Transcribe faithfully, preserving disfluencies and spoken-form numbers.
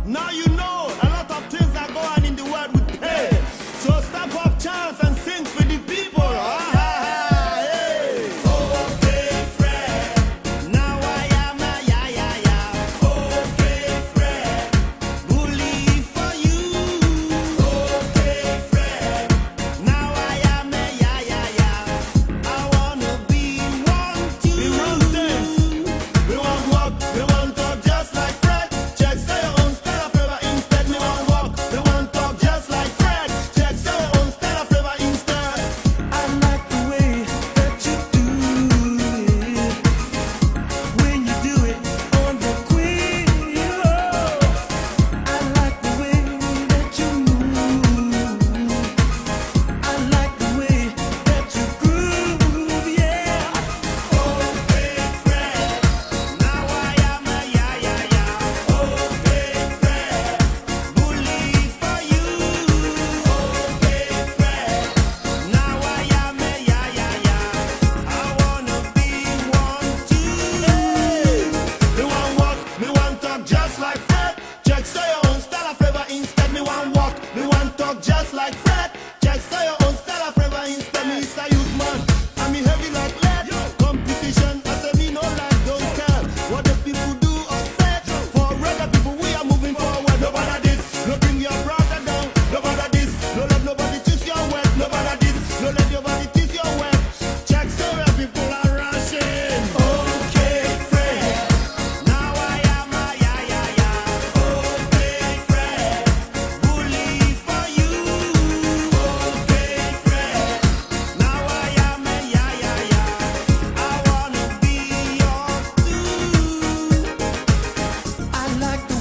Now you know a lot of things are going on in the world with pay. So step up, chance, and sing for the people. Ah, ah, ah, hey. Okay, Fred. Now I am a ya ya ya. Okay, Fred. Bully for you. Okay, Fred. Now I am a ya ya ya. I wanna be one too. We want things. We want walk. We want talk just like Fred. Check say your own style of favor instead. We want walk. We want talk just like Fred. Check say your own style of favor instead. I like the way that you do it. When you do it on the queen, oh. I like the way that you move. I like the way that you groove, yeah. Okay, Fred. Now I am a ya ya ya. Okay, Fred. Bully for you. Okay, Fred. Now I am a ya ya ya. I wanna be one too. Me want walk, me want talk just like Fred. Check say your own style of favor instead. Me want walk, me want talk just like Fred. Check say your own style of favor instead. Me is a youth man, and me heavy like lead. Competition, I say me no like, don't care what the people do or say. For other people, we are moving forward. Nobody this, no bring your brother down. Nobody this, no let nobody teach your wet. Nobody this, no let nobody teach your wet. Check so where people are rushing. Okay, Fred. Now I am a ya ya ya. Okay, Fred. Bully for you. Okay, Fred. Now I am a ya ya ya. I wanna be yours too. I like the